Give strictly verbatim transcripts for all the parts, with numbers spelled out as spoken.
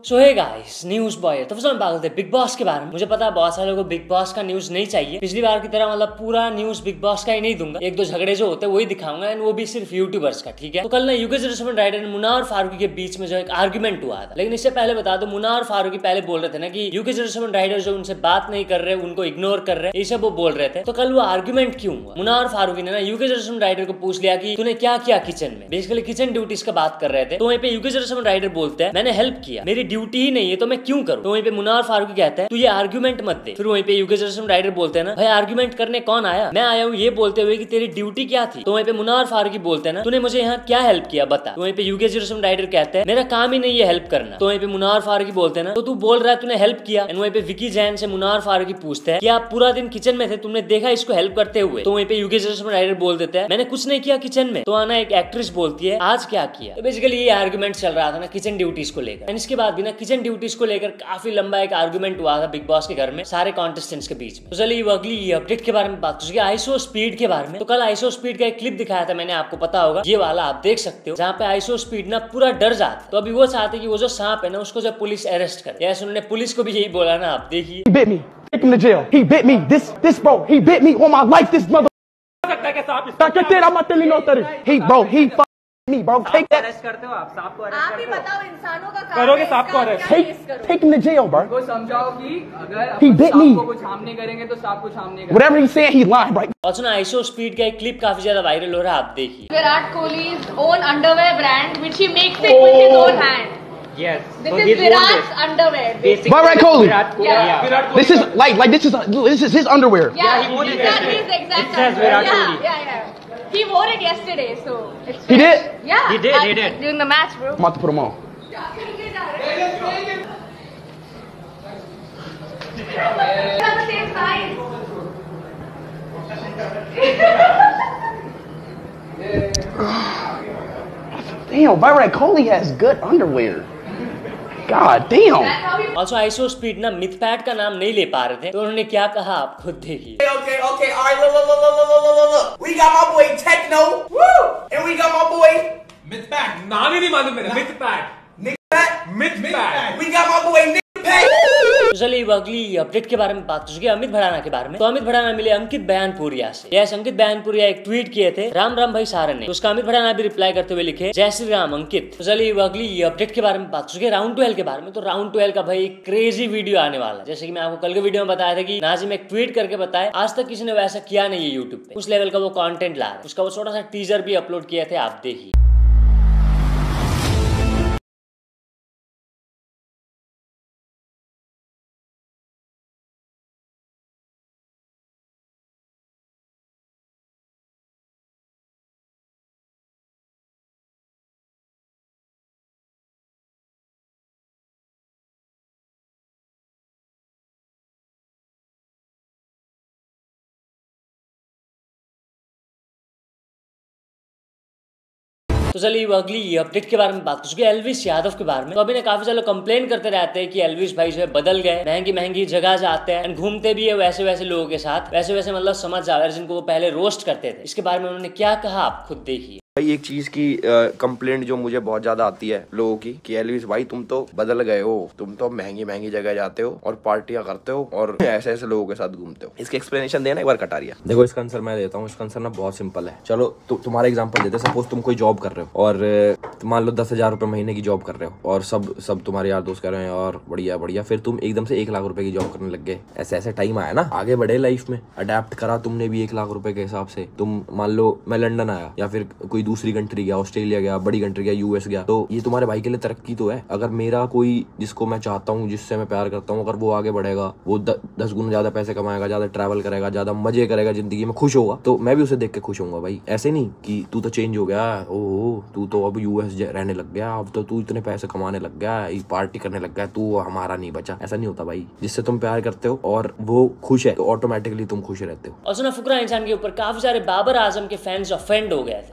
सो hey guys, news boy. तो फिर बात करते हैं बिग बॉस के बारे में। मुझे पता है बहुत सारे लोगों को बिग बॉस का न्यूज नहीं चाहिए। पिछली बार की तरह मतलब पूरा न्यूज बिग बॉस का ही नहीं दूंगा, एक दो झगड़े जो होते हैं वही दिखाऊंगा, एंड वो भी सिर्फ यूट्यूबर्स का, ठीक है। तो कल ना यूके जरूरत राइडर और मुन्ना और फारूकी के बीच में जो एक आर्ग्यूमेंट हुआ था। लेकिन इससे पहले बता दो, मुन्ना और फारूकी पहले बोल रहे थे ना कि यूके जरूरत राइडर जो उनसे बात नहीं कर रहे, उनको इग्नोर कर रहे, ये सब वो बोल रहे थे। तो कल वो आर्ग्यूमेंट क्यों हुआ? मुन्ना और फारूकी ने ना यूके जरूरत राइडर को पूछ लिया कि तूने क्या किया किचन में, बेसिकली किचन ड्यूटीज का बात कर रहे थे। तो वहीं पे यूके जरूरत राइडर बोलते हैं मैंने हेल्प किया, मेरी ड्यूटी ही नहीं है तो मैं क्यों करूं। तो वहीं पे मुन्ना और फारूकी कहते हैं तू ये आर्ग्यूमेंट मत दे। फिर वहीं पे यूके जरूरत राइडर बोलते हैं ना भाई आर्ग्यूमेंट करने कौन आया, मैं आया हूँ ये बोलते हुए कि तेरी ड्यूटी क्या थी। तो वहीं पे मुन्ना और फारूकी बोलते हैं ना तूने मुझे यहाँ क्या हेल्प किया बता। तो वहीं पे यूके जरूरत राइडर कहते हैं मेरा काम ही नहीं है हेल्प करना। तो वहीं पे मुन्ना और फारूकी बोलते हैं ना तो तू बोल रहा है तूने हेल्प किया। एंड वहीं पे विकी जैन से मुन्ना और फारूकी पूछते हैं कि आप पूरा दिन किचन में थे, तुमने देखा इसको हेल्प करते हुए। तो वहीं पे यूके जरूरत राइडर बोल देते हैं मैंने कुछ नहीं किया किचन में। तो आना एक एक्ट्रेस बोलती है आज क्या किया। तो बेसिकली ये आर्ग्यूमेंट चल रहा था ना किचन ड्यूटीज को लेकर। एंड इसके बाद भी ना किचन ड्यूटीज को लेकर काफी लंबा एक आर्गुमेंट हुआ था बिग बॉस के घर में सारे कॉन्टेस्टेंट्स के बीच में। तो चलिए अगली अपडेट के बारे में बात करेंगे, आईसो स्पीड के बारे में। तो कल आईसो स्पीड का एक क्लिप दिखाया था मैंने, आपको पता होगा ये वाला आप देख सकते हो, जहाँ पे आईसो स्पीड ना पूरा डर जाता। तो अभी वो चाहते कि वो जो सांप है ना उसको जब पुलिस अरेस्ट करे, जैसे उन्होंने पुलिस को भी यही बोला ना, आप देखिए Take him to jail. He bit me. This, this bro. He bit me on my life. This mother. I'm not telling no thirty. He bro. He fuck me, bro. Take that. Arrest करते हो आप सांप को arrest आप ही करते हो? बताओ इंसानों का काम करोगे है, सांप को इसका अरेस्ट? क्या Take, केस करो? take him to jail, bro. को समझाओ कि अगर He अपन bit सांप me. को कुछ हार्म नहीं करेंगे तो सांप कुछ हार्म नहीं करेगा। Whatever he's saying, he lying, right? और सुना आईसो स्पीड का एक क्लिप काफी ज्यादा वायरल हो रहा है, आप देखिए। Virat Kohli's own underwear brand, which he makes it with his own hand. Yes. This So is he's won Virat's this. underwear. Basically, Virat Kohli. Virat Kohli. Yeah. Yeah. Virat Kohli This is like, like this is, this is his underwear. Yeah, he wore it that yesterday. is exact It says underwear. Virat Yeah, Kohli. yeah, yeah. He wore it yesterday, so it's He fresh. did? Yeah. He did, he uh, did. During the match, bro. I'm about to put him on. They're the same size. Damn, Virat Kohli has good underwear. God damn. That's how he also आईसो speed ना मिथपैट का नाम नहीं ले पा रहे थे, तो उन्होंने क्या कहा आप खुद देखिए। Okay, okay, all right, look, look, look, look, look, look, look, look. We got my boy Techno, woo, and we got my boy Mythpat नाम ही नहीं मालूम मेरा Mythpat Nick Pat. Mythpat We got my boy Nick Pat. तो चलिए अगली update के बारे में बात करेंगे, अमित भड़ाना के बारे में। तो अमित भड़ाना मिले अंकित बयानपुरिया से। यस, अंकित बयानपुरिया एक ट्वीट किए थे राम राम भाई सारन ने, तो उसका अमित भड़ाना भी रिप्लाई करते हुए लिखे जय श्री राम अंकित। तो चलिए अगली अपडेट के बारे में बात करेंगे, राउंड ट्वेल्व के बारे में। तो राउंड ट्वेल्व का भाई क्रेजी वीडियो आने वाला है, जैसे कि मैं आपको कल के वीडियो में बताया था कि नाजिम एक ट्वीट करके बताया आज तक किसी ने वैसा किया नहीं है यूट्यूब पे, उस लेवल का वो कंटेंट ला रहा है। उसका वो छोटा सा टीजर भी अपलोड किए थे, आप देखिए। तो चलिए अगली अपडेट के बारे में बात करेंगे, एल्विश यादव के बारे में। तो अभी ना काफी सारे कंप्लेन करते रहते हैं कि एल्विश भाई जो है बदल गए, महंगी महंगी जगह जाते हैं, घूमते भी है वैसे वैसे लोगों के साथ, वैसे वैसे मतलब समझ जाओ जिनको वो पहले रोस्ट करते थे। इसके बारे में उन्होंने क्या कहा आप खुद देखिए। भाई एक चीज की कंप्लेंट जो मुझे बहुत ज्यादा आती है लोगों की कि एल्विश भाई तुम तो बदल गए हो, तुम तो महंगी महंगी जगह जाते हो और पार्टियां करते हो और ऐसे ऐसे लोगों के साथ घूमते हो। इसकी एक्सप्लेनेशन देना एक बार कटारिया। देखो इसका आंसर मैं देता हूँ। इसका आंसर ना बहुत सिंपल है। चलो तु, तुम्हारा एग्जांपल देते हैं। सपोज तुम कोई जॉब कर रहे हो और मान लो दस हजार रुपए महीने की जॉब कर रहे हो और सब सब तुम्हारे यार दोस्त कर रहे हैं और बढ़िया बढ़िया, फिर तुम एकदम से एक लाख रुपए की जॉब करने लग गए। ऐसे ऐसे टाइम आया ना, आगे बढ़े लाइफ में, अडेप्ट करा तुमने भी एक लाख रुपए के हिसाब से। तुम मान लो मैं लंदन आया या फिर कोई दूसरी कंट्री गया, ऑस्ट्रेलिया गया, बड़ी कंट्री गया, यूएस गया, तो ये तुम्हारे भाई के लिए तरक्की तो है। अगर मेरा कोई जिसको मैं चाहता हूँ, जिससे मैं प्यार करता हूँ, अगर वो आगे बढ़ेगा, वो द, दस गुना ज्यादा पैसे कमाएगा, ज्यादा ट्रैवल करेगा, ज्यादा मजे करेगा, जिंदगी में खुश होगा, तो मैं भी उसे देख के खुश होऊंगा भाई। ऐसे नहीं कि तू तो चेंज हो गया, ओह तू तो अब यूएस रहने लग गया, अब तो तू इतने पैसे कमाने लग गया, पार्टी करने लग गया, तू हमारा नहीं बचा। ऐसा नहीं होता भाई। जिससे तुम प्यार करते हो और वो खुश है तो ऑटोमेटिकली तुम खुश रहते हो। और सुना फुकरा इंसान के ऊपर काफी सारे बाबर आजम के फैंस ऑफेंड हो गए। अब ऐसा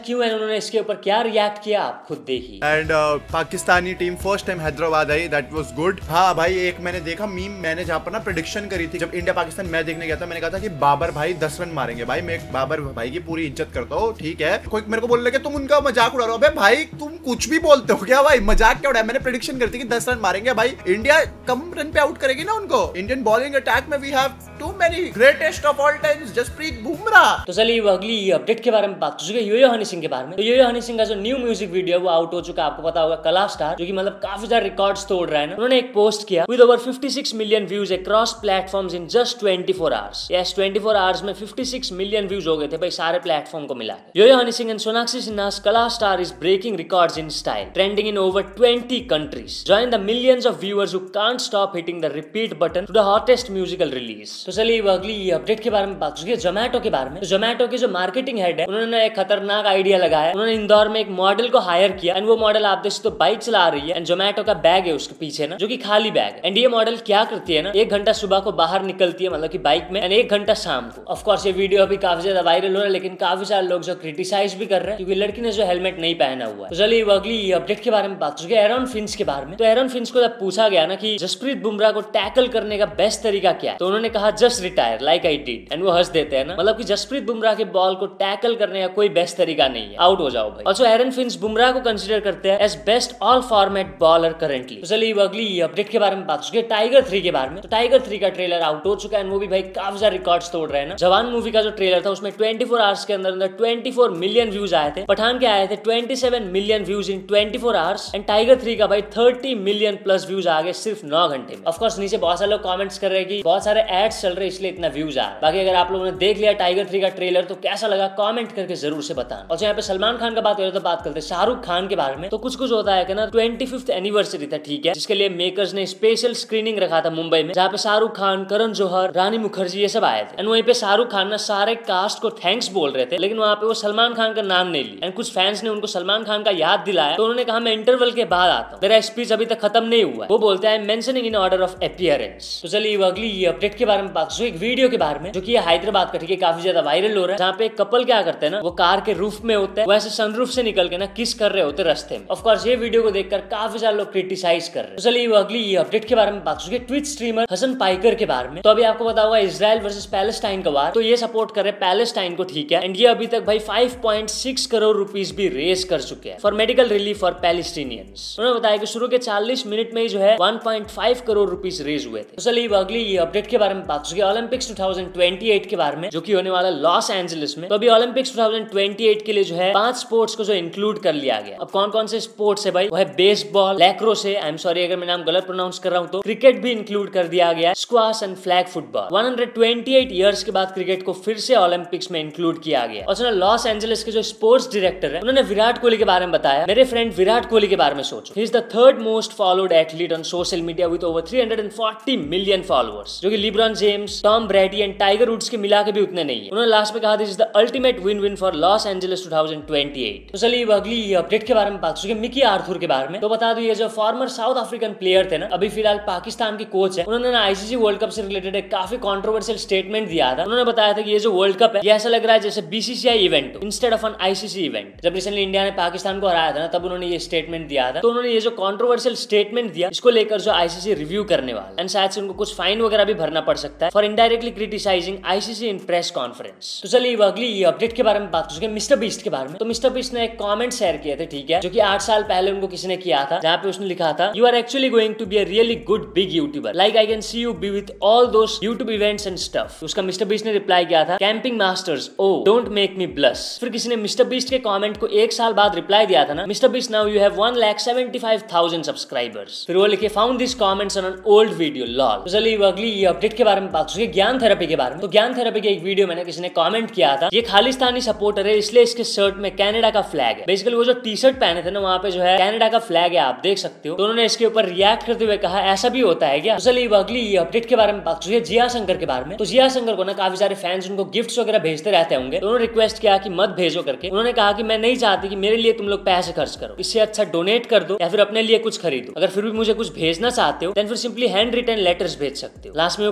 क्यों है, उन्होंने इसके ऊपर क्या रिएक्ट किया, आप खुद देखिए। And Pakistani team first time Hyderabad आई, दैट वाज गुड। हाँ भाई, एक मैंने देखा मीम, मैंने जहाँ पर ना प्रेडिक्शन करी थी जब इंडिया पाकिस्तान मैच देखने गया था, मैंने कहा था कि बाबर भाई दस रन मारेंगे। भाई मैं बाबर भाई की पूरी इज्जत करता हूँ, ठीक है। कोई मेरे को बोल रहा है तुम उनका मजाक उड़ा रहे हो। अबे भाई तुम कुछ भी बोलते हो क्या भाई, मजाक क्या उड़ाया। मैंने प्रेडिक्शन करती कि दस रन मारेंगे भाई, इंडिया कम रन पे आउट करेगी ना उनको। इंडियन बॉलिंग अटैक में we have too many greatest of all times Jasprit Bumrah. तो चलिए वो अगली अपडेट के बारे में बात कर चुके हैं, यो-यो हनी सिंह के बारे में। तो यो-यो हनी सिंह का जो न्यू म्यूजिक वीडियो है वो आउट हो चुका है, आपको पता होगा, कला स्टार, जो कि मतलब काफी ज्यादा रिकॉर्ड्स तोड़ रहा है ना। उन्होंने एक पोस्ट किया with over fifty six million views across platforms in just twenty four hours. Yes, twenty four hours में फिफ्टी सिक्स मिलियन व्यूज हो गए थे भाई सारे प्लेटफॉर्म को मिला के। Yo yo Honey Singh and Sonakshi Sinha's Kala star is breaking records in style, trending in over twenty countries. Join the millions of viewers who can't stop hitting the repeat button to the hottest musical release. तो चलिए वो अगली update के बारे में बात करेंगे, जोमेटो के बारे में। तो जोमेटो के जो मार्केटिंग हेड है, उन्होंने एक खतरनाक आइडिया लगाया। उन्होंने इंदौर में एक मॉडल को हायर किया एंड वो मॉडल आप देख तो बाइक चला रही है एंड जोमेटो का बैग है उसके पीछे ना, जो कि खाली बैग है। एंड ये मॉडल क्या करती है ना, एक घंटा सुबह को बाहर निकलती है मतलब कि बाइक में, एंड एक घंटा शाम को। ऑफ कोर्स ये वीडियो अभी काफी ज्यादा वायरल हो रहा है, लेकिन काफी सारे लोग जो क्रिटिसाइज भी कर रहे हैं क्योंकि लड़की ने जो हेलमेट नहीं पहना हुआ है। तो चलिए वो अगली अपडेट के बारे में बात करेंगे, एरन फिंच के बारे में। तो एरन फिंच को जब पूछा गया ना कि जसप्रीत बुमराह को टैकल करने का बेस्ट तरीका क्या है, तो उन्होंने कहा just retire like I did, and वो हंस देते हैं ना, मतलब कि जसप्रीत बुमराह के बॉल को टैकल करने का कोई बेस्ट तरीका नहीं है, आउट हो जाओ भाई। ऑल्सो एरन फिंच बुमराह को कंसीडर करते हैं as best all format bowler currently. तो चलिए वो अगली अपडेट के बारे में बात करेंगे, टाइगर थ्री के बारे में। तो टाइगर थ्री का ट्रेलर आउट हो चुका है, वो भी भाई काफी सारे रिकॉर्ड्स तोड़ रहे हैं ना। जवान मूवी का जो ट्रेलर था उसमें ट्वेंटी फोर आवर्स के अंदर अंदर ट्वेंटी फोर मिलियन व्यूज आए थे। पठान के आए थे twenty seven million views in twenty four hours, and Tiger three का भाई थर्टी मिलियन प्लस व्यूज आ गए सिर्फ नौ घंटे में। ऑफ कोर्स नीचे बहुत सारे लोग कमेंट्स कर रहे हैं कि बहुत सारे एड्स चल रहे हैं इसलिए इतना व्यूज आ रहा है। बाकी अगर आप लोगों ने देख लिया टाइगर थ्री का ट्रेलर तो कैसा लगा कमेंट करके जरूर से बताना। और यहाँ पे सलमान खान का बात करें तो बात करते हैं शाहरुख खान के बारे में। तो कुछ कुछ होता है कि ना ट्वेंटी फिफ्थ एनिवर्सरी था, ठीक है, जिसके लिए मेकर्स ने स्पेशल स्क्रीनिंग रखा था मुंबई में, जहाँ पे शाहरुख खान, करण जौहर, रानी मुखर्जी ये सब आए थे। एंड वहीं पे शाहरुख खान ना सारे कास्ट को थैंक्स बोल रहे थे, लेकिन वहाँ पे वो सलमान खान का नाम नहीं लिया। एंड कुछ फैंस ने उनको सलमान खान का याद दिलाया, तो उन्होंने कहा मैं इंटरवल के बाद आता हूँ, मेरा स्पीच अभी तक खत्म नहीं हुआ है। वो बोलते हैं mentioning in order of appearance. तो चलिए अगली ये अपडेट के बारे में बात करें, एक वीडियो के बारे में जो कि हैदराबाद का, ठीक है, काफी ज्यादा वायरल हो रहा है, जहाँ पे एक कपल क्या करते हैं ना, वो कार के रूफ में होते हैं, वैसे सनरूफ से निकल के ना किस कर रहे होते रास्ते में। ऑफ कोर्स ये वीडियो को देखकर काफी सारे लोग क्रिटिसाइज कर रहे हैं। तो चलिए वो अगली ये अपडेट के बारे में बात करें, ट्विच स्ट्रीमर हसन पाइकर के बारे में। तो अभी आपको पता होगा इजराइल वर्सेस पैलेस्टाइन का वार, तो ये सपोर्ट कर रहे हैं पैलेस्टाइन को, ठीक है, एंड ये अभी तक भाई five point six crore rupees भी रेज कर चुके हैं for medical relief for Palestinians. उन्होंने बताया कि शुरू के चालीस मिनट में ही जो है one point five crore rupees raise हुए थे। तो चलिए अगली ये अपडेट के बारे में बात करें, Olympics two thousand twenty eight के बारे में, जो कि होने वाला लॉस एंजलिस में। तो अभी Olympics two thousand twenty eight के लिए जो है पांच स्पोर्ट्स को जो इंक्लूड कर लिया गया। अब कौन कौन से स्पोर्ट्स है भाई, वो है बेसबॉल, लैक्रोस है, आई एम सॉरी अगर मैं नाम गलत प्रोनाउंस कर रहा हूं, तो क्रिकेट भी इंक्लूड कर दिया गया, squash and flag football. One hundred twenty eight years के बाद क्रिकेट को फिर से ओलंपिक्स में इंक्लूड किया गया। और लॉस एंजलिस के जो स्पोर्ट्स डायरेक्टर है, उन्होंने विराट कोहली के बारे में बताया, मेरे फ्रेंड विराट कोहली के बारे में सोचो, he is the third most followed athlete on social media with over three hundred forty million followers, जो कि LeBron James, Tom Brady and Tiger Woods के मिला के भी उतने नहीं है। उन्होंने लास्ट में कहा this is the ultimate win win for Los Angeles two thousand twenty eight. तो चलिए अगली अपडेट के बारे में बात करेंगे, मिकी आर्थर के बारे में। तो बता दो ये जो फॉर्मर साउथ अफ्रीकन प्लेयर थे ना, अभी फिलहाल पाकिस्तान के कोच है, उन्होंने आईसीसी वर्ल्ड कप से रिलेटेड एक काफी कंट्रोवर्शियल स्टेटमेंट दिया था। उन्होंने बताया था कि ये जो वर्ल्ड कप है ये ऐसा लग रहा है जैसे BCCI event instead of an ICC event. जब रिसेंटली इंडिया ने पाकिस्तान को हराया था ना, तब उन्होंने ये स्टेटमेंट दिया था। तो उन्होंने ये जो कंट्रोवर्शियल स्टेटमेंट दिया, इसको लेकर जो आईसीसी रिव्यू करने वाला, एंड शायद से उनको कुछ फाइन वगैरह भी भरना पड़ सकता है for indirectly criticising ICC in press conference. तो चलिए अगली ये अपडेट के बारे में बात करेंगे, मिस्टर बीस्ट के बारे में। तो मिस्टर बीस्ट ने एक कमेंट शेयर किए थे, ठीक है, जो कि आठ साल पहले उनको किसी ने किया था, जहाँ पे उसने लिखा था you are actually going to be a really good big YouTuber, like I can see you be with all those YouTube events and stuff. उसका मिस्टर बीस्ट ने रिप्लाई किया था camping masters, oh don't make me blush. फिर किसी ने mister beast के comment को एक साल बाद रिप्लाई दिया था ना, Mister Beast now you have one lakh seventy five thousand subscribers. फिर वो लिखे found this comments on an old video lol. तो चलिए अगली ये अपडेट के बारे में बात करेंगे, ज्ञान थेरेपी के बारे में। तो ज्ञान थेरेपी के एक वीडियो में किसी ने कमेंट किया था ये खालिस्तानी सपोर्टर है, इसलिए इसके शर्ट में कनाडा का फ्लैग है। बेसिकली वो जो टी शर्ट पहने थे ना, वहाँ पे जो है कनाडा का फ्लैग है, आप देख सकते हो। तो उन्होंने इसके ऊपर रिएक्ट करते हुए कहा ऐसा भी होता है क्या। तो चलिए अगली ये अपडेट के बारे में बात करेंगे, जिया शंकर के बारे में। तो जिया शंकर को ना काफी सारे फैंस उनको गिफ्ट्स वगैरह भेजते रहते होंगे, तो उन्होंने रिक्वेस्ट किया कि मत भेजो करके। उन्होंने कहा कि मैं नहीं चाहती कि मेरे लिए तुम लोग पैसे खर्च करो, इससे अच्छा डोनेट कर दो या फिर अपने लिए कुछ खरीदो। अगर फिर भी मुझे कुछ भेजना चाहते हो देन फिर सिंपली हैंड रिटन लेटर्स भेज सकते हो। लास्ट में वो कही I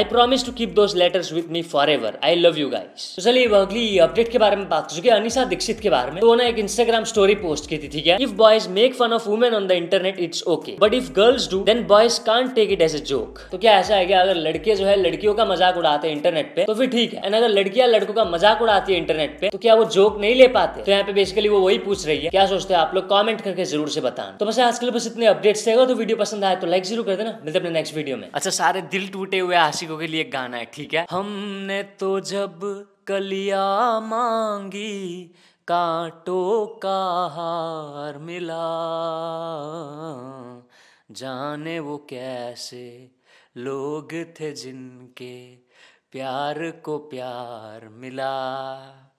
promise to keep those letters with me forever. I love you guys. तो चलिए अगली अपडेट के बारे में बात कर चुके हैं, अनिशा दीक्षित के बारे में। तो ना एक इंस्टाग्राम स्टोरी पोस्ट की थी, ठीक है। If boys make fun of women on the internet it's okay, but if girls do then boys can't take it as a joke. तो क्या ऐसा है कि अगर लड़के जो है लड़कियों का मजाक उड़ाते हैं इंटरनेट पे तो फिर ठीक है, एंड अगर लड़कियां लड़कों का मजाक उड़ाती है इंटरनेट पे तो क्या वो जोक नहीं ले पाते? तो यहाँ पे बेसिकली वो वही पूछ रही है। क्या सोचते हैं आप लोग? कमेंट करके जरूर से बताना। तो बस आज के लिए बस इतने अपडेट्स रहेगा। तो वीडियो पसंद आए तो लाइक जरूर कर देना। मिलते हैं अपने नेक्स्ट वीडियो में। अच्छा, सारे दिल टूटे हुए आशिकों के लिए एक गाना है, ठीक है। हमने तो जब कलियां मांगी कांटों का हार मिला, जाने वो कैसे लोग थे जिनके प्यार को प्यार मिला।